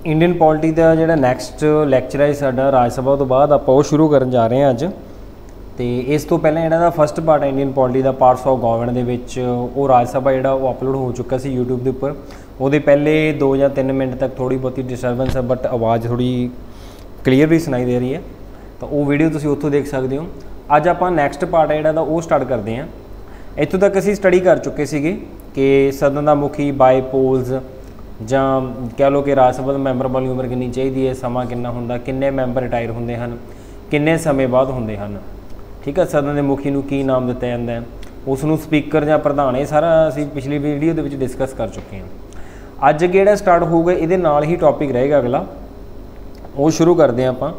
Indian polity का जो next lecture है साडा राज सभा तो बाद आप शुरू करन जा रहे हैं अज। तो इस तो पहले इहदा फस्ट पार्ट है इंडियन पॉलिटी का पार्ट्स ऑफ गवर्नमेंट दे विच वो राज सभा जिहड़ा वो अपलोड हो चुका सी यूट्यूब के उपर। वो पहले 2 या 3 मिनट तक थोड़ी बहुती डिस्टर्बेंस है बट आवाज़ थोड़ी क्लीयर भी सुनाई दे रही है, तो वो वीडियो तुसीं उत्थों देख सकते हो। अज आप नैक्सट पार्ट है जिहड़ा वो स्टार्ट करते हैं। इत्थों तक असीं स्टडी कर चुके सीगे कि सदन का मुखी बाय पोल्स ਜਾਂ कह लो कि राज सभा ਦੇ मैंबर वाली उम्र कितनी चाहिए है, समा कितना होंदा, किन्ने मैंबर रिटायर होंदे हन, किन्ने समय बाद होंदे हन। ठीक है, सदन के मुखी नूं की नाम दिता जांदा है, उसनूं स्पीकर या प्रधान, ये सारा असीं पिछली वीडियो दे विच डिस्कस कर चुके हैं। अज जिहड़ा स्टार्ट होऊगा इहदे नाल ही टॉपिक रहेगा अगला, वो शुरू करते हैं आपां।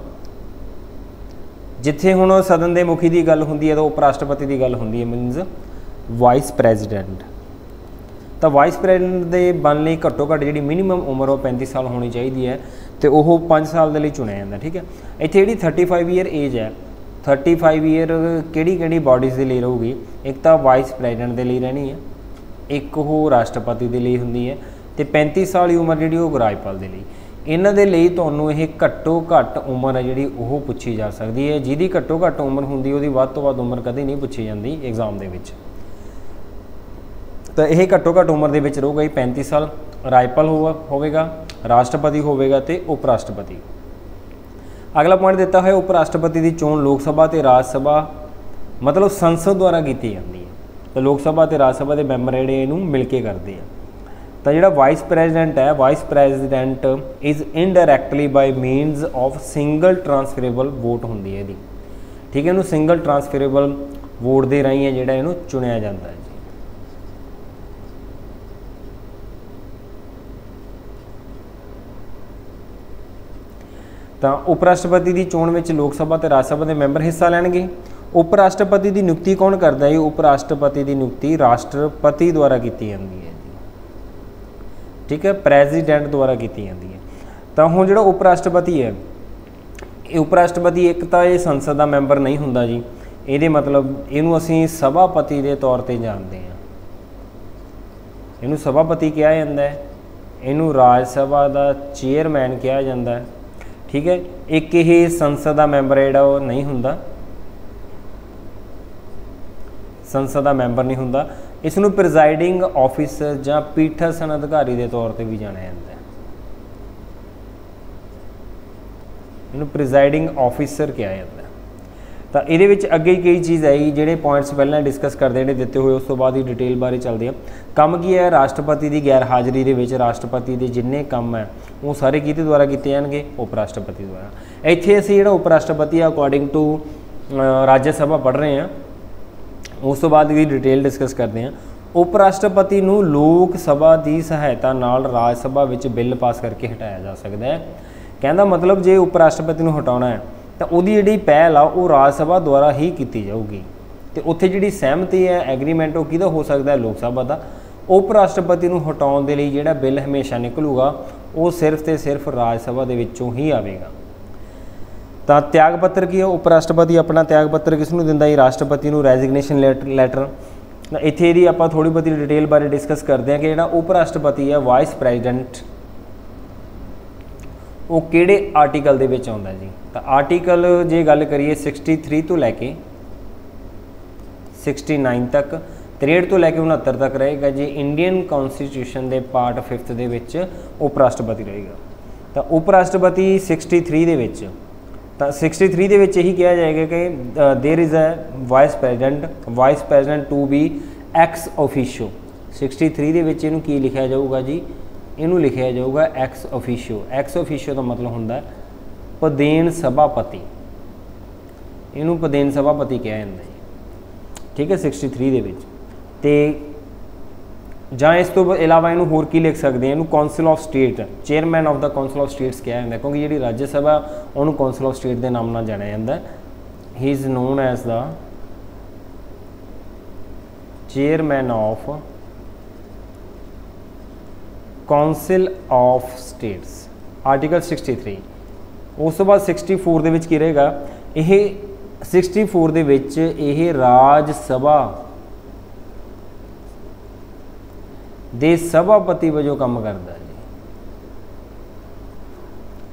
जिथे हुण सदन के मुखी की गल हुंदी है तो उप राष्ट्रपति की गल हुंदी है, मीनस वाइस प्रैजिडेंट। तो वाइस प्रैजिडेंट के बन लई घट्टो घट्ट जी मिनीमम उम्र वो 35 साल होनी चाहिए है, तो वह 5 साल के लिए चुनिया जाता। ठीक है, इत्थे जी 35 ईयर एज है, 35 ईयर किहड़ी बॉडीज़ के लिए रहूगी, एक तो वाइस प्रैजिडेंट के लिए रहनी है, एक वो राष्ट्रपति के लिए होंगी है, तो 35 साल की उम्र जी वो राज्यपाल के लिए। इन्हां दे लई तुहानूं ये घट्टो घट्ट उम्र है जी वो पूछी जा सकती है। जिहदी घट्टो घट्ट उम्र होंदी उहदी वध तों वध उम्र कदे नहीं पूछी जाती एग्जाम दे विच। तो यह घट्टो घट्ट उम्र दे विच रहूगा 35 साल। राज्यपाल होवेगा, राष्ट्रपति होवेगा ते उप राष्ट्रपति। अगला पॉइंट दिता है उप राष्ट्रपति की चोण लोक सभा ते राज सभा मतलब संसद द्वारा की जाती है। तो लोक सभा ते राज सभा के मैंबर जिहड़े इहनूं मिल के करते हैं। तो जिहड़ा वाइस प्रैजिडेंट है, vice president is indirectly by means of single transferable vote होंदी है इहदी। ठीक है, इहनूं सिंगल ट्रांसफरेबल वोट के राही है जिहड़ा इहनूं चुनिया जाता है। तो उप राष्ट्रपति की चोण में लोक सभा तो राज सभा के मैंबर हिस्सा लैणगे। उप राष्ट्रपति की नियुक्ति कौन करता है? उप राष्ट्रपति की नियुक्ति राष्ट्रपति द्वारा की जाती है। ठीक है, प्रेजिडेंट द्वारा की जाती है। तो हुण जिहड़ा उप राष्ट्रपति है, उप राष्ट्रपति एक तो ये संसद का मैंबर नहीं हुंदा जी, ये मतलब इनू असीं सभापति के तौर पर जानते हैं। इनू सभापति कहा जाता है, इनू राज सभा का चेयरमैन कहा जाता है। ठीक है, एक ये संसद का मैंबर है वो नहीं हुंदा, संसद का मैंबर नहीं हुंदा। इसनूं प्रिजाइडिंग ऑफिसर या पीठासन अधिकारी के तौर पर भी जाना जाता है। इनूं प्रिजाइडिंग ऑफिसर कहा जाता है। तो ये विच अगे कई चीज़ आई जिहड़े पॉइंट्स पहले डिस्कस करते हैं दिते हुए, उस तो बाद ही डिटेल बारे चलते हैं। काम की है, राष्ट्रपति की गैर हाज़री दे विच राष्ट्रपति के जिन्ने काम है वो सारे किहदे द्वारा किए जाएंगे? उप राष्ट्रपति द्वारा। इत्थे असीं जिहड़ा उप राष्ट्रपति अकॉर्डिंग टू राज्य सभा पढ़ रहे हैं, उस तो बाद भी डिटेल डिस्कस करते हैं। उप राष्ट्रपति नूं लोक सभा की सहायता नाल राज सभा विच बिल पास करके हटाया जा सकता है। कहना मतलब जे उप राष्ट्रपति नूं हटाउणा है तो उहदी जिहड़ी पहल आ वो राज सभा द्वारा ही की जाऊगी। तो उत्थे जिहड़ी सहमति है, एग्रीमेंट, वो किहदा हो सकता है? लोक सभा का। उप राष्ट्रपति नूं हटाउण दे लई जिहड़ा बिल हमेशा निकलूगा वो सिर्फ तो सिर्फ राज सभा दे विचों ही आवेगा। तो त्याग पत्र की है, उप राष्ट्रपति अपना त्याग पत्र किसनूं दिंदा है? राष्ट्रपति नूं रैजिग्नेशन लैटर। इत्थे दी आपां थोड़ी बहुती डिटेल बारे डिस्कस करते हैं कि जिहड़ा उप राष्ट्रपति है वाइस प्रैजिडेंट वो किहड़े आर्टिकल दे विच आउंदा जी। तो आर्टिकल जे गल करिए 63 तो लैके 69 तक, 63 तो लैके 69 तक रहेगा जी। इंडियन कॉन्स्टिट्यूशन के पार्ट 5 दे विच उप राष्ट्रपति रहेगा। तो उप राष्ट्रपति 63 दे विच, तो 63 दे विच यही कहा जाएगा कि there is a vice president to be ex officio. 63 दे विच इहनूं की लिखा जाऊगा जी? इनू लिखा जाऊगा एक्स ऑफिशियो। एक्स ऑफिशियो का मतलब होंदा पदेन सभापति, इनू पदेन सभापति कहा जाता है। ठीक है, 63 दे विच। ते जां इस तो इलावा इनू होर की लिख सकते हैं? इनू council of state, chairman of the council of states कहा जाता है, क्योंकि जी राज्य सभा उन्होंने कौंसल ऑफ स्टेट के नाम नाल जाना जाता है। He is known as the chairman of council of states, article 63। उस तो बाद 64 दे विच की रहेगा? यह 64 दे विच यह राज सभा दे सभापति वजों काम करता है जी।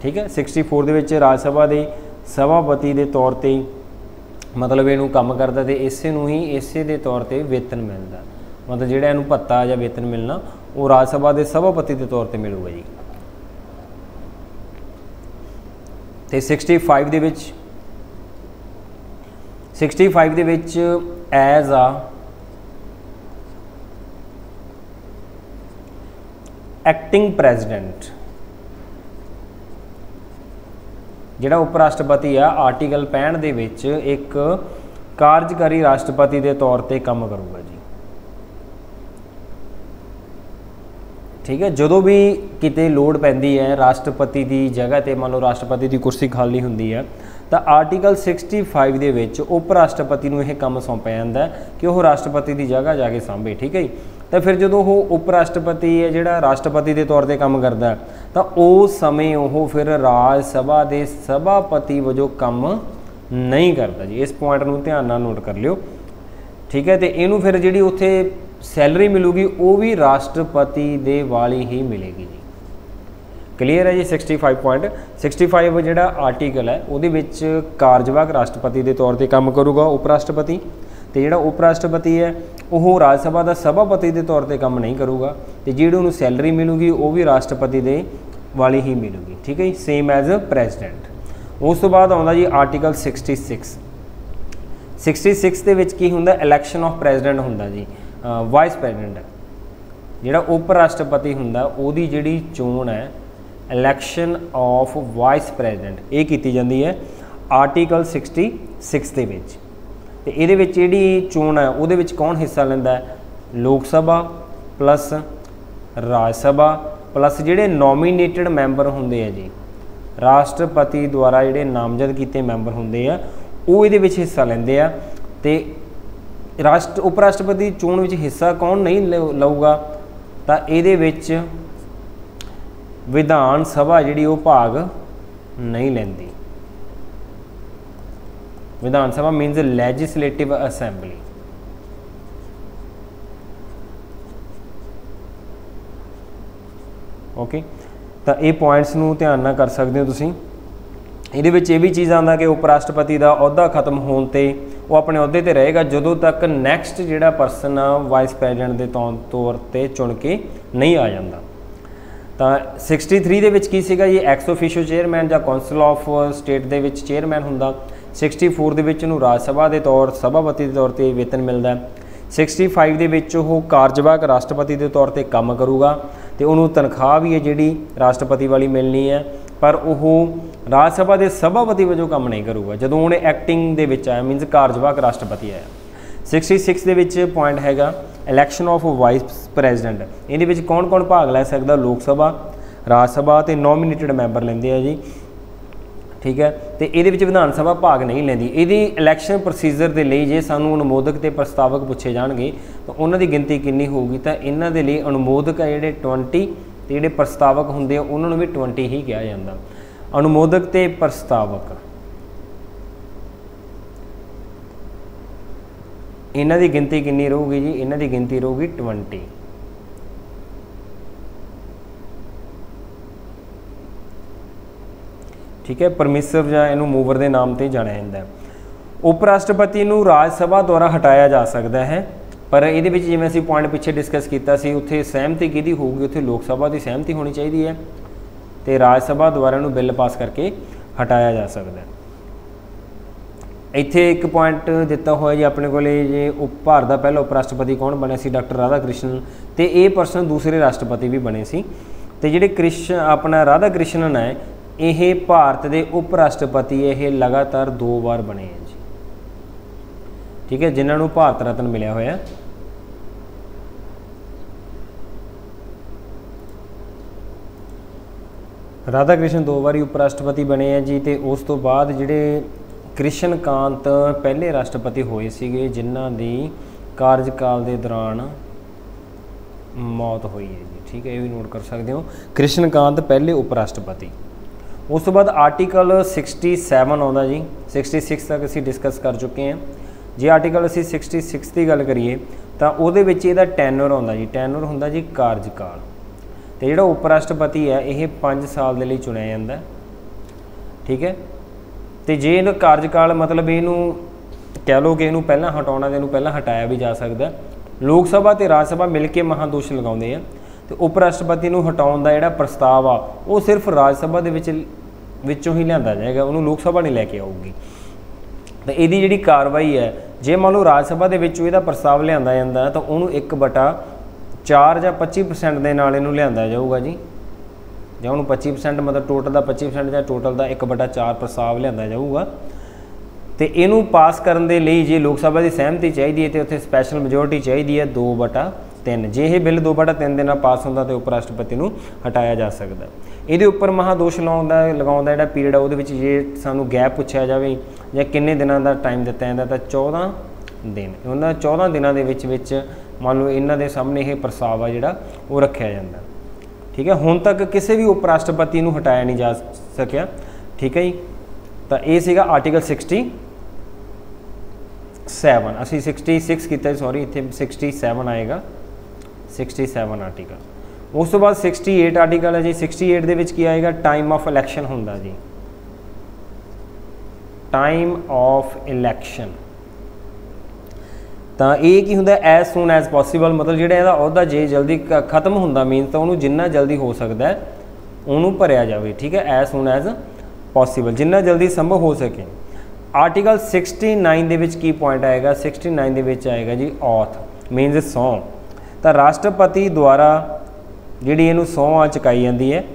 ठीक है। 64 ਦੇ ਵਿੱਚ ਰਾਜ ਸਭਾ ਦੇ ਸਭਾਪਤੀ ਦੇ ਤੌਰ ਤੇ मतलब ਇਹਨੂੰ ਕੰਮ ਕਰਦਾ ਤੇ ਇਸੇ ਨੂੰ ਹੀ ਇਸੇ ਦੇ ਤੌਰ ਤੇ वेतन मिलता, मतलब ਜਿਹੜਾ ਇਹਨੂੰ ਭੱਤਾ ਜਾਂ वेतन मिलना ਉਹ ਰਾਜ ਸਭਾ ਦੇ ਸਭਾਪਤੀ ਦੇ ਤੌਰ ਤੇ ਮਿਲੂਗਾ ਜੀ। ਤੇ 65 ਦੇ ਵਿੱਚ 65 ਦੇ ਵਿੱਚ ਐਜ਼ ਆ ਐਕਟਿੰਗ ਪ੍ਰੈਜ਼ੀਡੈਂਟ ਜਿਹੜਾ ਉਪ ਰਾਸ਼ਟਰਪਤੀ ਆ ਆਰਟੀਕਲ 65 ਦੇ ਵਿੱਚ ਇੱਕ ਕਾਰਜਕਾਰੀ ਰਾਸ਼ਟਰਪਤੀ ਦੇ ਤੌਰ ਤੇ ਕੰਮ ਕਰੂਗਾ ਜੀ। ठीक है। जो भी किते लोड़ पैंदी है राष्ट्रपति की जगह ते मान लो राष्ट्रपति की कुर्सी खाली हुंदी है तो आर्टिकल 65 दे विच उप राष्ट्रपति नूं यह काम सौंपिया जांदा है कि वह राष्ट्रपति की जगह जाके सांभे। ठीक है जी। तो फिर जो वो उप राष्ट्रपति है जिहड़ा राष्ट्रपति के तौर पर काम करता है तो उस समय वो फिर राज सभा के सभापति वजों काम नहीं करता जी। इस पॉइंट नूं ध्यान नाल नोट कर लियो। ठीक है। तो इनू फिर जिहड़ी उत्थे सैलरी मिलूगी वो भी राष्ट्रपति दे वाली ही मिलेगी जी। क्लीयर है जी। 65 जिहड़ा आर्टिकल है वो कार्यवाहक राष्ट्रपति के तौर पर काम करूगा उप राष्ट्रपति, तो जिहड़ा उप राष्ट्रपति है वो राज सभा का सभापति के तौर पर काम नहीं करूगा, तो जिहड़ी उन्होंने सैलरी मिलूगी वो भी राष्ट्रपति दे वाली ही मिलूगी। ठीक है। Same as president. उस तो बाद आउंदा जी आर्टिकल 66 दे विच की हुंदा इलैक्शन ऑफ प्रेजिडेंट हुंदा जी। वाइस प्रेजिडेंट जिहड़ा उप राष्ट्रपति हुंदा उहदी जिहड़ी चोण है इलैक्शन ऑफ वाइस प्रेजिडेंट ये कीती जांदी है आर्टिकल 66 दे विच। ते इहदे विच जिहड़ी चोण है उहदे विच कौन हिस्सा लैंदा है? लोक सभा प्लस राज सभा प्लस जिहड़े नॉमीनेटेड मैंबर हुंदे है जी, राष्ट्रपति द्वारा जिहड़े नामजद कीते मैंबर हुंदे आ वो इहदे विच हिस्सा लैंदे आ। ते उप राष्ट्रपति चोण विच हिस्सा कौन नहीं लऊगा? तो ये विधान सभा जिहड़ी वो भाग नहीं लैंदी। Vidhan Sabha मीनस legislative assembly. Okay. तो ये पॉइंट्स नूं ध्यान नाल कर सकते हो तुसीं। ਇਹਦੇ ਵਿੱਚ ਇਹ ਵੀ ਚੀਜ਼ ਆਉਂਦਾ ਕਿ ਉਪ ਰਾਸ਼ਟਰਪਤੀ ਦਾ ਅਹੁਦਾ ਖਤਮ ਹੋਣ ਤੇ ਉਹ ਆਪਣੇ ਅਹੁਦੇ ਤੇ ਰਹੇਗਾ ਜਦੋਂ ਤੱਕ ਨੈਕਸਟ ਜਿਹੜਾ ਪਰਸਨ ਆ ਵਾਈਸ ਪ੍ਰੈਜ਼ੀਡੈਂਟ ਦੇ ਤੌਰ ਤੇ ਚੁਣ ਕੇ ਨਹੀਂ ਆ ਜਾਂਦਾ। ਤਾਂ 63 ਦੇ ਵਿੱਚ ਕੀ ਸੀਗਾ ਜੀ? ਐਕਸ ਆਫੀਸ਼ੀਅਲ ਚੇਅਰਮੈਨ ਜਾਂ ਕੌਂਸਲ ਆਫ ਸਟੇਟ ਦੇ ਵਿੱਚ ਚੇਅਰਮੈਨ ਹੁੰਦਾ। 64 ਦੇ ਵਿੱਚ ਉਹਨੂੰ ਰਾਜ ਸਭਾ ਦੇ ਸਭਾਪਤੀ ਦੇ ਤੌਰ ਤੇ ਵੇਤਨ ਮਿਲਦਾ। 65 ਦੇ ਵਿੱਚ ਉਹ ਕਾਰਜਵਾਹਕ ਰਾਸ਼ਟਰਪਤੀ ਦੇ ਤੌਰ ਤੇ ਕੰਮ ਕਰੂਗਾ ਤੇ ਉਹਨੂੰ ਤਨਖਾਹ ਵੀ ਹੈ ਜਿਹੜੀ ਰਾਸ਼ਟਰਪਤੀ ਵਾਲੀ ਮਿਲਣੀ ਹੈ, पर वह राज सभा के सभापति वजों काम नहीं करूगा जदों उन्हें एक्टिंग दे विच आया मीनस कार्यवाहक राष्ट्रपति आया। 66 दे विच पॉइंट हैगा इलैक्शन ऑफ वाइस प्रेजिडेंट। इहदे विच कौन कौन भाग लै सकदा? लोक सभा, राज सभा ते नॉमीनेटेड मैंबर लैंदे आ जी। ठीक है। तो ये विधान सभा भाग नहीं लैंदी। इहदी इलैक्शन प्रोसीजर के लिए जे सानू अनुमोदक ते प्रस्तावक पूछे जाणगे तो उन्हां दी गिनती कितनी होगी? तो इन्हां दे लई अनुमोदक है जिहड़े 20 ਤੇ ਜਿਹੜੇ ਪ੍ਰਸਤਾਵਕ ਹੁੰਦੇ ਆ ਉਹਨਾਂ ਨੂੰ ਵੀ 20 ਹੀ ਕਿਹਾ ਜਾਂਦਾ। ਅਨੁਮੋਦਕ ਤੇ ਪ੍ਰਸਤਾਵਕ ਇਹਨਾਂ ਦੀ ਗਿਣਤੀ ਕਿੰਨੀ ਰਹੂਗੀ ਜੀ? ਇਹਨਾਂ ਦੀ ਗਿਣਤੀ ਰਹੂਗੀ 20। ਠੀਕ ਹੈ। ਪਰਮਿਸਿਵ ਜਾਂ ਇਹਨੂੰ ਮੂਵਰ ਦੇ ਨਾਮ ਤੇ ਜਾਣਿਆ ਜਾਂਦਾ। ਉਪ ਰਾਸ਼ਟਰਪਤੀ ਨੂੰ ਰਾਜ ਸਭਾ ਦੁਆਰਾ ਹਟਾਇਆ ਜਾ ਸਕਦਾ ਹੈ, पर ये जिवें असीं पॉइंट पिछे डिस्कस किया उत्थे सहमति किहदी होगी? उत्थे लोक सभा की सहमति होनी चाहिए है तो राज सभा द्वारा इहनूं बिल पास करके हटाया जा सकता है। इत्थे एक पॉइंट दिता हुआ जी अपने को जे भारत का पहला उप राष्ट्रपति कौन बने सी? डॉक्टर राधा कृष्णन। तो ये परसन दूसरे राष्ट्रपति भी बने सी। तो जिहड़े अपना राधा कृष्णन है ये भारत के उप राष्ट्रपति ये लगातार 2 बार बने हैं जी। ठीक है। जिन्होंने भारत रत्न मिलिया होया। राधा कृष्ण 2 बारी उप राष्ट्रपति बने हैं जी। तो उस तो बाद जिहड़े कृष्ण कांत पहले राष्ट्रपति होए सीगे जिन्हां दी कार्यकाल के दौरान मौत हुई है जी। ठीक है। ये भी नोट कर सकते हो। कृष्ण कांत पहले उप राष्ट्रपति। उस तो बाद आर्टिकल 67 आउंदा जी। 66 तक असीं डिस्कस कर चुके हैं। जे आर्टिकल असीं 66 की गल करिए तो उहदे विच इहदा टैनर आउंदा जी। टैनर हुंदा जी कार्यकाल। तो जिहड़ा उप राष्ट्रपति है यह 5 साल के लिए चुनिया जाता है। ठीक है। तो जे इहदा कार्यकाल मतलब इनू कह लो कि इनू पहला हटाउणा ते इनू पहला हटाया भी जा सकता। लोक सभा ते राज सभा मिल के महादोष लगाउंदे आ ते उप राष्ट्रपति नू हटाउण दा जिहड़ा प्रस्ताव आ वो सिर्फ राज सभा दे विचों ही लिआंदा जाएगा, उन्होंने लोक सभा नहीं लैके आऊगी। तो इहदी जिहड़ी कार्रवाई है जे मान लो राज सभा दे विचों इहदा प्रस्ताव लिआंदा जांदा तो उन्होंने 1/4 ਜਾਂ 25% ਦੇ ਨਾਲ ਇਹਨੂੰ ਲਿਆਂਦਾ ਜਾਊਗਾ जी, ਜਾਂ ਉਹਨੂੰ 25% मतलब टोटल ਦਾ 25% ਜਾਂ टोटल ਦਾ 1/4 प्रस्ताव ਲਿਆਂਦਾ ਜਾਊਗਾ। तो ਇਹਨੂੰ ਪਾਸ ਕਰਨ ਦੇ ਲਈ ਜੇ ਲੋਕ ਸਭਾ ਦੀ ਸਹਿਮਤੀ ਚਾਹੀਦੀ ਹੈ ਤੇ ਉੱਥੇ ਸਪੈਸ਼ਲ ਮੈਜੋਰਟੀ ਚਾਹੀਦੀ ਹੈ 2/3। ਜੇ ਇਹ ਬਿੱਲ 2/3 ਦੇ ਨਾਲ ਪਾਸ ਹੁੰਦਾ ਤੇ ਉਪ ਰਾਸ਼ਟਰਪਤੀ ਨੂੰ ਹਟਾਇਆ ਜਾ ਸਕਦਾ। ਇਹਦੇ ਉੱਪਰ ਮਹਾਦੋਸ਼ ਲਗਾਉਣ ਦਾ ਜਿਹੜਾ ਪੀਰੀਅਡ ਆ ਉਹਦੇ ਵਿੱਚ ਜੇ ਸਾਨੂੰ ਗੈਪ ਪੁੱਛਿਆ ਜਾਵੇ ਜਾਂ ਕਿੰਨੇ ਦਿਨਾਂ ਦਾ ਟਾਈਮ ਦਿੱਤਾ ਜਾਂਦਾ ਤਾਂ 14 ਦਿਨ। ਉਹਨਾਂ 14 ਦਿਨਾਂ ਦੇ ਵਿੱਚ ਮੰਨ ਲਓ ਇਹਨਾਂ ਦੇ ਸਾਹਮਣੇ ਇਹ ਪ੍ਰਸਤਾਵ ਆ ਜਿਹੜਾ ਉਹ ਰੱਖਿਆ ਜਾਂਦਾ। ਠੀਕ ਹੈ, ਹੁਣ ਤੱਕ ਕਿਸੇ ਵੀ ਉਪ ਰਾਸ਼ਟਰਪਤੀ ਨੂੰ ਹਟਾਇਆ ਨਹੀਂ ਜਾ ਸਕਿਆ। ਠੀਕ ਹੈ ਜੀ, ਤਾਂ ਇਹ ਸੀਗਾ ਆਰਟੀਕਲ 67। ਅਸੀਂ 66 ਕੀਤਾ, ਸੌਰੀ ਇੱਥੇ 67 ਆਏਗਾ, 67 ਆਰਟੀਕਲ। ਉਸ ਤੋਂ ਬਾਅਦ 68 ਆਰਟੀਕਲ ਹੈ ਜੀ। 68 ਦੇ ਵਿੱਚ ਕੀ ਆਏਗਾ, ਟਾਈਮ ਆਫ ਇਲੈਕਸ਼ਨ ਹੁੰਦਾ ਜੀ, ਟਾਈਮ ਆਫ ਇਲੈਕਸ਼ਨ। ਤਾਂ ਇਹ ਕੀ ਹੁੰਦਾ, ਐਜ਼ ਸੂਨ ਐਜ਼ ਪੋਸੀਬਲ, ਮਤਲਬ ਜਿਹੜਾ ਇਹਦਾ ਅਹੁਦਾ ਜੇ ਜਲਦੀ ਖਤਮ ਹੁੰਦਾ ਮੀਨਸ ਤਾਂ ਉਹਨੂੰ ਜਿੰਨਾ ਜਲਦੀ ਹੋ ਸਕਦਾ ਹੈ ਉਹਨੂੰ ਭਰਿਆ ਜਾਵੇ। ਠੀਕ ਹੈ, ਐਜ਼ ਸੂਨ ਐਜ਼ ਪੋਸੀਬਲ, ਜਿੰਨਾ ਜਲਦੀ ਸੰਭਵ ਹੋ ਸਕੇ। ਆਰਟੀਕਲ 69 ਦੇ ਵਿੱਚ ਕੀ ਪੁਆਇੰਟ ਆਏਗਾ, 69 ਦੇ ਵਿੱਚ ਆਏਗਾ ਜੀ ਔਥ ਮੀਨਸ ਸਹੁੰ। ਤਾਂ ਰਾਸ਼ਟਰਪਤੀ ਦੁਆਰਾ ਜਿਹੜੀ ਇਹਨੂੰ ਸਹੁੰ ਚੁਕਾਈ ਜਾਂਦੀ ਹੈ।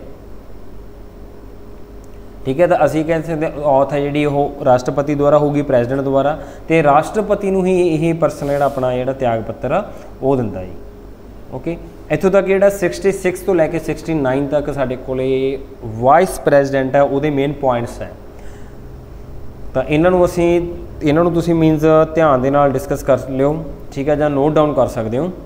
ठीक है, तो असी कह सकते औथ है जी राष्ट्रपति द्वारा होगी, प्रैजिडेंट द्वारा, तो राष्ट्रपति ही यही परसन जो अपना जो त्याग पत्र आ वो दिंदा जी। ओके, इतों तक जो 66 तो लैके 69 तक साढ़े को वाइस प्रैजिडेंट है वो मेन पॉइंट्स है। तो इन्हों असी इन्हों तुसी मीनस ध्यान दे नाल डिस्कस कर लियो। ठीक है, जां नोट डाउन कर सकते हो।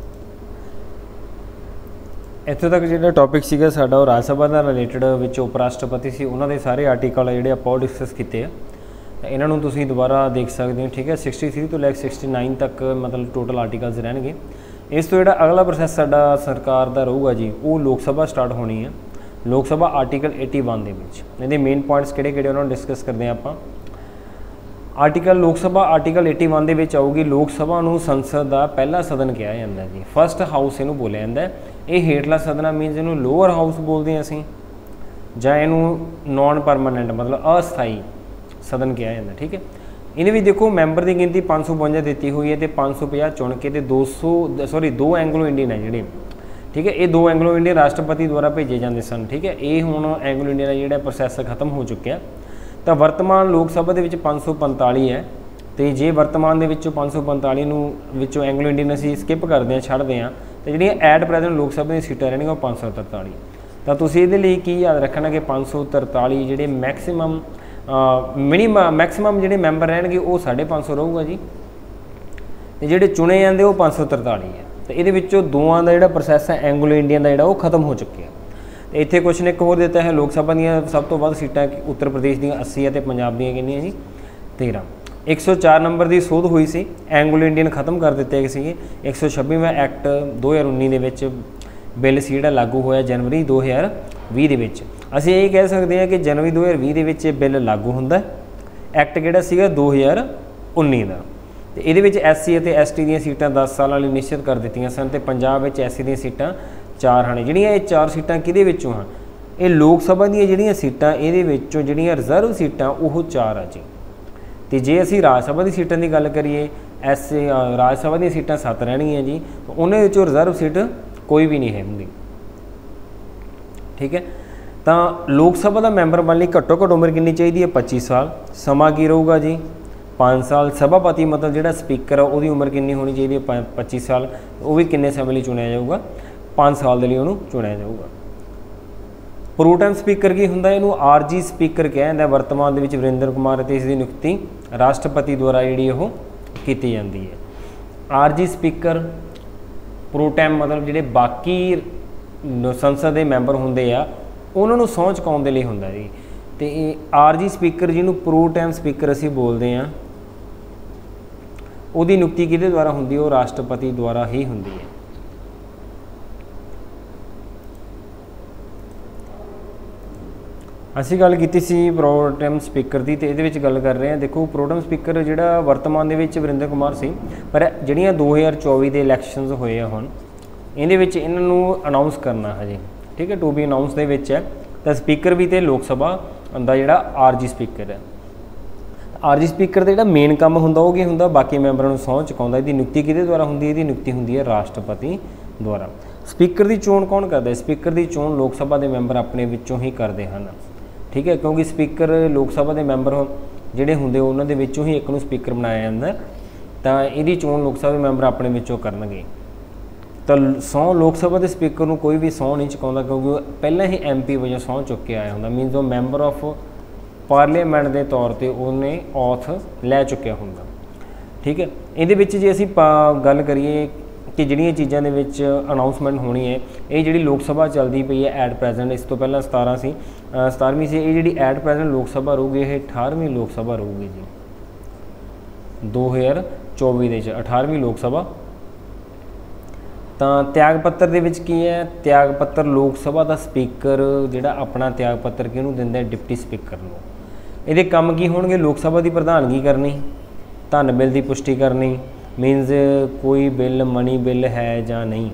ਇੱਥੋਂ ਤੱਕ ਜਿਹੜਾ ਟੌਪਿਕ ਸੀਗਾ ਸਾਡਾ ਉਹ ਰਾਜ ਸਭਾ ਦਾ ਰਿਲੇਟਡ ਵਿੱਚ ਉਪ ਰਾਸ਼ਟਰਪਤੀ ਸੀ, ਉਹਨਾਂ ਦੇ ਸਾਰੇ ਆਰਟੀਕਲ ਜਿਹੜੇ ਆਪਾਂ ਉਹ ਡਿਸਕਸ ਕੀਤੇ ਆ। ਇਹਨਾਂ ਨੂੰ ਤੁਸੀਂ ਦੁਬਾਰਾ ਦੇਖ ਸਕਦੇ ਹੋ। ਠੀਕ ਹੈ, 63 ਤੋਂ ਲੈ ਕੇ 69 ਤੱਕ ਮਤਲਬ ਟੋਟਲ ਆਰਟੀਕਲਸ ਰਹਿਣਗੇ। ਇਸ ਤੋਂ ਜਿਹੜਾ ਅਗਲਾ ਪ੍ਰੋਸੈਸ ਸਾਡਾ ਸਰਕਾਰ ਦਾ ਰਹੂਗਾ ਜੀ ਉਹ ਲੋਕ ਸਭਾ ਸਟਾਰਟ ਹੋਣੀ ਹੈ। ਲੋਕ ਸਭਾ ਆਰਟੀਕਲ 81 ਦੇ ਵਿੱਚ ਇਹਦੇ ਮੇਨ ਪੁਆਇੰਟਸ ਕਿਹੜੇ ਉਹਨਾਂ ਨੂੰ ਡਿਸਕਸ ਕਰਦੇ ਹਾਂ ਆਪਾਂ। ਆਰਟੀਕਲ ਲੋਕ ਸਭਾ ਆਰਟੀਕਲ 81 ਦੇ ਵਿੱਚ ਆਊਗੀ, ਲੋਕ ਸਭਾ ਨੂੰ ਸੰਸਦ ਦਾ ਪਹਿਲਾ ਸਦਨ ਕਿਹਾ ਜਾਂਦਾ ਜੀ, ਫਸਟ ਹਾਊਸ ਇਹਨੂੰ ਬੋਲਿਆ ਜਾਂਦਾ। ਇਹ ਹੇਠਲਾ ਸਦਨ ਮੀਨਸ ਇਹਨੂੰ ਲੋਅਰ ਹਾਊਸ ਬੋਲਦੇ ਹਾਂ ਅਸੀਂ, ਜਾਂ ਇਹਨੂੰ ਨੌਨ ਪਰਮਾਨੈਂਟ ਮਤਲਬ ਅਸਥਾਈ ਸਦਨ ਕਿਹਾ ਜਾਂਦਾ। ਠੀਕ ਹੈ, ਇਹਦੇ ਵਿੱਚ ਦੇਖੋ ਮੈਂਬਰ ਦੀ ਗਿਣਤੀ 552 ਦਿੱਤੀ ਹੋਈ ਹੈ ਤੇ 550 ਚੁਣ ਕੇ ਤੇ 2 ਐਂਗਲੋ ਇੰਡੀਅਨ ਹੈ ਜਿਹੜੇ। ਠੀਕ ਹੈ, ਇਹ 2 ਐਂਗਲੋ ਇੰਡੀਅਨ ਰਾਸ਼ਟਰਪਤੀ ਦੁਆਰਾ ਭੇਜੇ ਜਾਂਦੇ ਸਨ। ਠੀਕ ਹੈ, ਇਹ ਹੁਣ ਐਂਗਲੋ ਇੰਡੀਅਨ ਦਾ ਜਿਹੜਾ ਪ੍ਰੋਸੈਸ ਖਤਮ ਹੋ ਚੁੱਕਿਆ। ਤਾਂ ਵਰਤਮਾਨ ਲੋਕ ਸਭਾ ਦੇ ਵਿੱਚ 545 ਹੈ ਤੇ ਜੇ ਵਰਤਮਾਨ ਦੇ ਵਿੱਚੋਂ 545 ਨੂੰ ਵਿੱਚੋਂ ਐਂਗਲੋ ਇੰਡੀਅਨ ਅਸੀਂ ਸਕਿਪ ਕਰਦੇ ਹਾਂ, ਛੱਡਦੇ ਹਾਂ, ਤੇ ਜਿਹੜੀਆਂ ਐਟ ਪ੍ਰੈਜ਼ੈਂਟ ਲੋਕ ਸਭਾ ਦੀਆਂ ਸੀਟਾਂ ਰਹਿਣਗੀਆਂ ਉਹ 543। ਤਾਂ ਤੁਸੀਂ ਇਹਦੇ ਲਈ ਕੀ ਯਾਦ ਰੱਖਣਾ ਕਿ 543 ਜਿਹੜੇ ਮੈਕਸਿਮਮ ਜਿਹੜੇ ਮੈਂਬਰ ਰਹਿਣਗੇ ਉਹ 550 ਰਹੂਗਾ ਜੀ, ਤੇ ਜਿਹੜੇ ਚੁਣੇ ਜਾਂਦੇ ਉਹ 543 ਹੈ। ਤੇ ਇਹਦੇ ਵਿੱਚੋਂ ਦੋਵਾਂ ਦਾ ਜਿਹੜਾ ਪ੍ਰੋਸੈਸ ਹੈ ਐਂਗਲੋ ਇੰਡੀਅਨ ਦਾ ਜਿਹੜਾ ਉਹ ਖਤਮ ਹੋ ਚੁੱਕਿਆ। ਤੇ ਇੱਥੇ ਕੁਐਸਚਨ ਇੱਕ ਹੋਰ ਦਿੱਤਾ ਹੈ, ਲੋਕ ਸਭਾ ਦੀਆਂ ਸਭ ਤੋਂ ਵੱਧ ਸੀਟਾਂ ਉੱਤਰ ਪ੍ਰਦੇਸ਼ ਦੀਆਂ 80 ਹੈ ਤੇ ਪੰਜਾਬ ਦੀਆਂ ਕਿੰਨੀਆਂ ਜੀ 13। 104 ਨੰਬਰ ਦੀ ਸੋਧ ਹੋਈ ਸੀ, ਐਂਗਲੋ ਇੰਡੀਅਨ ਖਤਮ ਕਰ ਦਿੱਤੇ ਗਏ ਸੀਗੇ। 126ਵਾਂ ਐਕਟ 2019 ਦੇ ਵਿੱਚ ਬਿੱਲ ਸੀ ਜਿਹੜਾ ਲਾਗੂ ਹੋਇਆ ਜਨਵਰੀ 2020 ਦੇ ਵਿੱਚ। ਅਸੀਂ ਇਹ ਕਹਿ ਸਕਦੇ ਹਾਂ ਕਿ ਜਨਵਰੀ 2020 ਦੇ ਵਿੱਚ ਇਹ ਬਿੱਲ ਲਾਗੂ ਹੁੰਦਾ। ਐਕਟ ਕਿਹੜਾ ਸੀਗਾ 2019 ਦਾ। ਤੇ ਇਹਦੇ ਵਿੱਚ SC ਅਤੇ ST ਦੀਆਂ ਸੀਟਾਂ 10 ਸਾਲਾਂ ਲਈ ਨਿਸ਼ਚਿਤ ਕਰ ਦਿੱਤੀਆਂ ਸਨ ਤੇ ਪੰਜਾਬ ਵਿੱਚ SC ਦੀਆਂ ਸੀਟਾਂ 4 ਹਨ। ਜਿਹੜੀਆਂ ਇਹ 4 ਸੀਟਾਂ ਕਿਹਦੇ ਵਿੱਚੋਂ ਹਨ, ਇਹ ਲੋਕ ਸਭਾ ਦੀਆਂ ਜਿਹੜੀਆਂ ਸੀਟਾਂ ਇਹਦੇ ਵਿੱਚੋਂ ਜਿਹੜੀਆਂ ਰਿਜ਼ਰਵ ਸੀਟਾਂ ਉਹ 4 ਆ ਜੀ। ਤੇ ਜੇ ਅਸੀਂ ਰਾਜ ਸਭਾ ਦੀ ਸੀਟਾਂ ਦੀ ਗੱਲ ਕਰੀਏ, ਰਾਜ ਸਭਾ ਦੀਆਂ ਸੀਟਾਂ 7 ਰਹਿਣਗੀਆਂ ਜੀ, ਉਹਨਾਂ ਵਿੱਚੋਂ ਰਿਜ਼ਰਵ ਸੀਟ ਕੋਈ ਵੀ ਨਹੀਂ ਹੈ ਹੁੰਦੀ। ਠੀਕ ਹੈ, ਤਾਂ ਲੋਕ ਸਭਾ ਦਾ ਮੈਂਬਰ ਬਣਨ ਲਈ ਘੱਟੋ ਘੱਟ ਉਮਰ ਕਿੰਨੀ ਚਾਹੀਦੀ ਹੈ 25 ਸਾਲ। ਸਮਾਂ ਕੀ ਰਹੂਗਾ ਜੀ 5 ਸਾਲ। ਸਭਾਪਤੀ ਮਤਲਬ ਜਿਹੜਾ ਸਪੀਕਰ ਆ ਉਹਦੀ ਉਮਰ ਕਿੰਨੀ ਹੋਣੀ ਚਾਹੀਦੀ ਹੈ 25 ਸਾਲ। ਉਹ ਵੀ ਕਿੰਨੇ ਸਮੇਂ ਲਈ ਚੁਣਿਆ ਜਾਊਗਾ 5 ਸਾਲ ਦੇ ਲਈ ਉਹਨੂੰ ਚੁਣਿਆ ਜਾਊਗਾ। ਪ੍ਰੋਟੈਮ ਸਪੀਕਰ ਕੀ ਹੁੰਦਾ, ਇਹਨੂੰ RG ਸਪੀਕਰ ਕਿਹਾ ਜਾਂਦਾ। ਵਰਤਮਾਨ ਦੇ ਵਿੱਚ ਵਰਿੰਦਰ ਕੁਮਾਰ ਅਤੇ ਇਸ ਦੀ ਨਿਯੁਕਤੀ ਰਾਸ਼ਟਰਪਤੀ ਦੁਆਰਾ ਜਿਹੜੀ ਉਹ ਕੀਤੀ ਜਾਂਦੀ ਹੈ। RG ਸਪੀਕਰ ਪ੍ਰੋਟੈਮ ਮਤਲਬ ਜਿਹੜੇ ਬਾਕੀ ਸੰਸਦ ਦੇ ਮੈਂਬਰ ਹੁੰਦੇ ਆ ਉਹਨਾਂ ਨੂੰ ਸਹੁੰ ਚੁਕਾਉਣ ਦੇ ਲਈ ਹੁੰਦਾ ਜੀ। ਤੇ RG ਸਪੀਕਰ ਜਿਹਨੂੰ ਪ੍ਰੋਟੈਮ ਸਪੀਕਰ ਅਸੀਂ ਬੋਲਦੇ ਹਾਂ ਉਹਦੀ ਨਿਯੁਕਤੀ ਕਿਹਦੇ ਦੁਆਰਾ ਹੁੰਦੀ ਹੈ, ਉਹ ਰਾਸ਼ਟਰਪਤੀ ਦੁਆਰਾ ਹੀ ਹੁੰਦੀ ਹੈ। ਅਸੀਂ ਗੱਲ ਕੀਤੀ ਸੀ ਪ੍ਰੋਟੈਮ ਸਪੀਕਰ ਦੀ, ਤੇ ਇਹਦੇ ਵਿੱਚ ਗੱਲ ਕਰ ਰਹੇ ਹਾਂ। ਦੇਖੋ ਪ੍ਰੋਟੈਮ ਸਪੀਕਰ ਜਿਹੜਾ ਵਰਤਮਾਨ ਦੇ ਵਿੱਚ ਵਰਿੰਦਰ ਕੁਮਾਰ ਸੀ, ਪਰ ਜਿਹੜੀਆਂ 2024 ਦੇ ਇਲੈਕਸ਼ਨਸ ਹੋਏ ਆ ਹੁਣ, ਇਹਦੇ ਵਿੱਚ ਇਹਨਾਂ ਨੂੰ ਅਨਾਊਂਸ ਕਰਨਾ ਹਜੇ, ਠੀਕ ਹੈ, ਟੂ ਬੀ ਅਨਾਊਂਸ ਦੇ ਵਿੱਚ ਹੈ। ਤਾਂ ਸਪੀਕਰ ਵੀ ਤੇ ਲੋਕ ਸਭਾ ਦਾ ਜਿਹੜਾ ਆਰਜੀ ਸਪੀਕਰ ਹੈ, ਆਰਜੀ ਸਪੀਕਰ ਦਾ ਜਿਹੜਾ ਮੇਨ ਕੰਮ ਹੁੰਦਾ ਉਹ ਕੀ ਹੁੰਦਾ, ਬਾਕੀ ਮੈਂਬਰਾਂ ਨੂੰ ਸਹੁੰ ਚੁਕਾਉਂਦਾ। ਇਹਦੀ ਨਿਯੁਕਤੀ ਕਿਹਦੇ ਦੁਆਰਾ ਹੁੰਦੀ ਹੈ? ਇਹਦੀ ਨਿਯੁਕਤੀ ਹੁੰਦੀ ਹੈ ਰਾਸ਼ਟਰਪਤੀ ਦੁਆਰਾ। ਸਪੀਕਰ ਦੀ ਚੋਣ ਕੌਣ ਕਰਦਾ ਹੈ? ਸਪੀਕਰ ਦੀ ਚੋਣ ਲੋਕ ਸਭਾ ਦੇ ਮੈਂਬਰ ਆਪਣੇ ਵਿੱਚੋਂ ਹੀ ਕਰਦੇ ਹਨ, ਠੀਕ ਹੈ, ਕਿਉਂਕਿ ਸਪੀਕਰ ਲੋਕ ਸਭਾ ਦੇ ਮੈਂਬਰ ਜਿਹੜੇ ਹੁੰਦੇ ਉਹਨਾਂ ਦੇ ਵਿੱਚੋਂ ਹੀ ਇੱਕ ਨੂੰ ਸਪੀਕਰ ਬਣਾਇਆ ਜਾਂਦਾ, ਤਾਂ ਇਹਦੀ ਚੋਣ ਲੋਕ ਸਭਾ ਦੇ ਮੈਂਬਰ ਆਪਣੇ ਵਿੱਚੋਂ ਕਰਨਗੇ। ਤਾਂ ਸਹੁੰ ਲੋਕ ਸਭਾ ਦੇ ਸਪੀਕਰ ਨੂੰ ਕੋਈ ਵੀ ਸਹੁੰ ਨਹੀਂ ਚੁਕਾਉਂਦਾ, ਕਿਉਂਕਿ ਉਹ ਪਹਿਲਾਂ ਹੀ MP ਵਜੋਂ ਸਹੁੰ ਚੁੱਕ ਕੇ ਆਇਆ ਹੁੰਦਾ, ਮੀਨਸ ਉਹ ਮੈਂਬਰ ਆਫ ਪਾਰਲੀਮੈਂਟ ਦੇ ਤੌਰ ਤੇ ਉਹਨੇ ਔਥ ਲੈ ਚੁੱਕਿਆ ਹੁੰਦਾ, ਠੀਕ ਹੈ। ਇਹਦੇ ਵਿੱਚ ਜੇ ਅਸੀਂ ਗੱਲ ਕਰੀਏ ਕਿ ਜਿਹੜੀਆਂ ਚੀਜ਼ਾਂ ਦੇ ਵਿੱਚ ਅਨਾਊਂਸਮੈਂਟ ਹੋਣੀ ਹੈ, ਇਹ ਜਿਹੜੀ ਲੋਕ ਸਭਾ ਚੱਲਦੀ ਪਈ ਹੈ ਐਟ ਪ੍ਰੈਜ਼ੈਂਟ, ਇਸ ਤੋਂ ਪਹਿਲਾਂ 17ਵੀਂ ਸੀ, ਇਹ ਜਿਹੜੀ ਐਟ ਪ੍ਰੈਜ਼ੈਂਟ ਲੋਕ ਸਭਾ ਰਹੂਗੀ ਇਹ 18ਵੀਂ ਲੋਕ ਸਭਾ ਰਹੂਗੀ ਜੀ, 2024 ਦੇ 'ਚ 18ਵੀਂ ਲੋਕ ਸਭਾ। ਤਾਂ ਤਿਆਗ ਪੱਤਰ ਦੇ ਵਿੱਚ ਕੀ ਹੈ? ਤਿਆਗ ਪੱਤਰ ਲੋਕ ਸਭਾ ਦਾ ਸਪੀਕਰ ਜਿਹੜਾ ਆਪਣਾ ਤਿਆਗ ਪੱਤਰ ਕਿਹਨੂੰ ਦਿੰਦਾ? ਡਿਪਟੀ ਸਪੀਕਰ ਨੂੰ। ਇਹਦੇ ਕੰਮ ਕੀ ਹੋਣਗੇ? ਲੋਕ ਸਭਾ ਦੀ ਪ੍ਰਧਾਨਗੀ ਕਰਨੀ, ਧਨ ਬਿੱਲ ਦੀ ਪੁਸ਼ਟੀ ਕਰਨੀ, ਮੀਨਸ ਕੋਈ ਬਿੱਲ ਮਨੀ ਬਿੱਲ ਹੈ ਜਾਂ ਨਹੀਂ,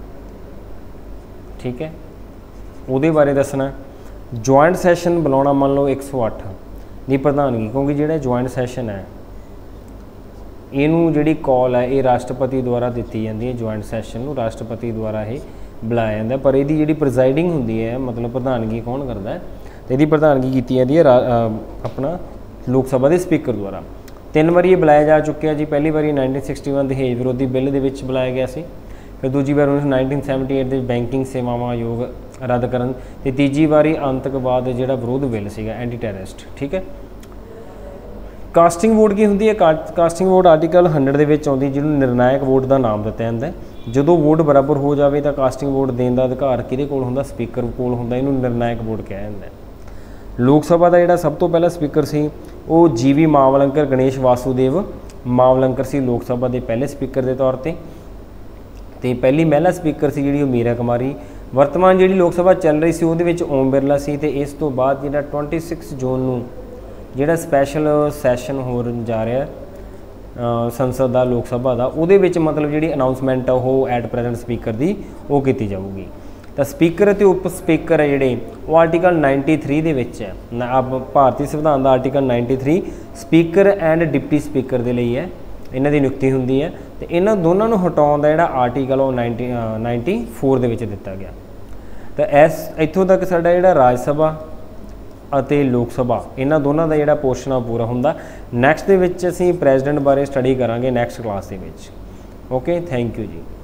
ਠੀਕ ਹੈ, ਉਹਦੇ ਬਾਰੇ ਦੱਸਣਾ। ਜੁਆਇੰਟ ਸੈਸ਼ਨ ਬੁਲਾਉਣਾ, ਮੰਨ ਲਓ 108 ਦੀ ਪ੍ਰਧਾਨਗੀ, ਕਿਉਂਕਿ ਜਿਹੜਾ ਜੁਆਇੰਟ ਸੈਸ਼ਨ ਹੈ ਇਹਨੂੰ ਜਿਹੜੀ ਕਾਲ ਹੈ ਇਹ ਰਾਸ਼ਟਰਪਤੀ ਦੁਆਰਾ ਦਿੱਤੀ ਜਾਂਦੀ ਹੈ। ਜੁਆਇੰਟ ਸੈਸ਼ਨ ਨੂੰ ਰਾਸ਼ਟਰਪਤੀ ਦੁਆਰਾ ਇਹ ਬੁਲਾਇਆ ਜਾਂਦਾ, ਪਰ ਇਹਦੀ ਜਿਹੜੀ ਪ੍ਰਜ਼ਾਈਡਿੰਗ ਹੁੰਦੀ ਹੈ, ਮਤਲਬ ਪ੍ਰਧਾਨਗੀ ਕੌਣ ਕਰਦਾ ਹੈ? ਤੇ ਇਹਦੀ ਪ੍ਰਧਾਨਗੀ ਕੀਤੀ ਜਾਂਦੀ ਹੈ ਆਪਣਾ ਲੋਕ ਸਭਾ ਦੇ ਸਪੀਕਰ ਦੁਆਰਾ। 3 ਵਾਰੀ ਇਹ ਬੁਲਾਇਆ ਜਾ ਚੁੱਕਿਆ ਜੀ। ਪਹਿਲੀ ਵਾਰੀ 1961 ਦਹੇਜ ਵਿਰੋਧੀ ਬਿੱਲ ਦੇ ਵਿੱਚ ਬੁਲਾਇਆ ਗਿਆ ਸੀ, ਫਿਰ ਦੂਜੀ ਵਾਰ 1978 ਦੇ ਬੈਂਕਿੰਗ ਸੇਵਾਵਾਂ ਆਯੋਗ ਰੱਦ ਕਰਨ, ਤੇ ਤੀਜੀ ਵਾਰੀ ਆਤੰਕਵਾਦ ਜਿਹੜਾ ਵਿਰੋਧ ਬਿੱਲ ਸੀਗਾ, ਐਂਟੀ ਟੈਰਰਿਸਟ, ਠੀਕ ਹੈ। ਕਾਸਟਿੰਗ ਵੋਟ ਕੀ ਹੁੰਦੀ ਹੈ? ਕਾਸਟਿੰਗ ਵੋਟ ਆਰਟੀਕਲ 100 ਦੇ ਵਿੱਚ ਆਉਂਦੀ, ਜਿਹਨੂੰ ਨਿਰਣਾਇਕ ਵੋਟ ਦਾ ਨਾਮ ਦਿੱਤਾ ਜਾਂਦਾ। ਜਦੋਂ ਵੋਟ ਬਰਾਬਰ ਹੋ ਜਾਵੇ ਤਾਂ ਕਾਸਟਿੰਗ ਵੋਟ ਦੇਣ ਦਾ ਅਧਿਕਾਰ ਕਿਹਦੇ ਕੋਲ ਹੁੰਦਾ? ਸਪੀਕਰ ਕੋਲ ਹੁੰਦਾ, ਇਹਨੂੰ ਨਿਰਣਾਇਕ ਵੋਟ ਕਿਹਾ ਜਾਂਦਾ। ਲੋਕ ਸਭਾ ਦਾ ਜਿਹੜਾ ਸਭ ਤੋਂ ਪਹਿਲਾ ਸਪੀਕਰ ਸੀ ਉਹ GV ਮਾਵਲੰਕਰ, ਗਣੇਸ਼ ਵਾਸੂਦੇਵ ਮਾਵਲੰਕਰ ਸੀ ਲੋਕ ਸਭਾ ਦੇ ਪਹਿਲੇ ਸਪੀਕਰ ਦੇ ਤੌਰ ਤੇ ਪਹਿਲੀ ਮਹਿਲਾ ਸਪੀਕਰ ਸੀ ਜਿਹੜੀ ਉਹ ਮੀਰਾ ਕੁਮਾਰੀ। ਵਰਤਮਾਨ ਜਿਹੜੀ ਲੋਕ ਸਭਾ ਚੱਲ ਰਹੀ ਸੀ ਉਹਦੇ ਵਿੱਚ ਓਮ ਬਿਰਲਾ ਸੀ, ਤੇ ਇਸ ਤੋਂ ਬਾਅਦ ਜਿਹੜਾ 26 ਜੂਨ ਨੂੰ ਜਿਹੜਾ ਸਪੈਸ਼ਲ ਸੈਸ਼ਨ ਹੋਣ ਜਾ ਰਿਹਾ ਸੰਸਦ ਦਾ, ਲੋਕ ਸਭਾ ਦਾ, ਉਹਦੇ ਵਿੱਚ ਮਤਲਬ ਜਿਹੜੀ ਅਨਾਊਂਸਮੈਂਟ ਆ ਉਹ ਐਟ ਪ੍ਰੈਜ਼ੈਂਟ ਸਪੀਕਰ ਦੀ ਉਹ ਕੀਤੀ ਜਾਊਗੀ। ਤਾਂ ਸਪੀਕਰ ਅਤੇ ਉਪ ਸਪੀਕਰ ਹੈ ਜਿਹੜੇ ਉਹ ਆਰਟੀਕਲ 93 ਦੇ ਵਿੱਚ ਹੈ। ਭਾਰਤੀ ਸੰਵਿਧਾਨ ਦਾ article 93 speaker and deputy speaker ਦੇ ਲਈ ਹੈ, ਇਹਨਾਂ ਦੀ ਨਿਯੁਕਤੀ ਹੁੰਦੀ ਹੈ। ਤੇ ਇਹਨਾਂ ਦੋਨਾਂ ਨੂੰ ਹਟਾਉਣ ਦਾ ਜਿਹੜਾ ਆਰਟੀਕਲ ਉਹ 94 ਦੇ ਵਿੱਚ ਦਿੱਤਾ ਗਿਆ। ਤਾਂ ਇੱਥੋਂ ਤੱਕ ਸਾਡਾ ਜਿਹੜਾ ਰਾਜ ਸਭਾ ਅਤੇ ਲੋਕ ਸਭਾ ਇਹਨਾਂ ਦੋਨਾਂ ਦਾ ਜਿਹੜਾ ਪੋਰਸ਼ਨ ਆ ਪੂਰਾ ਹੁੰਦਾ। ਨੈਕਸਟ ਦੇ ਵਿੱਚ ਅਸੀਂ ਪ੍ਰੈਜ਼ੀਡੈਂਟ ਬਾਰੇ ਸਟੱਡੀ ਕਰਾਂਗੇ ਨੈਕਸਟ ਕਲਾਸ ਦੇ ਵਿੱਚ। ਓਕੇ, ਥੈਂਕ ਯੂ ਜੀ।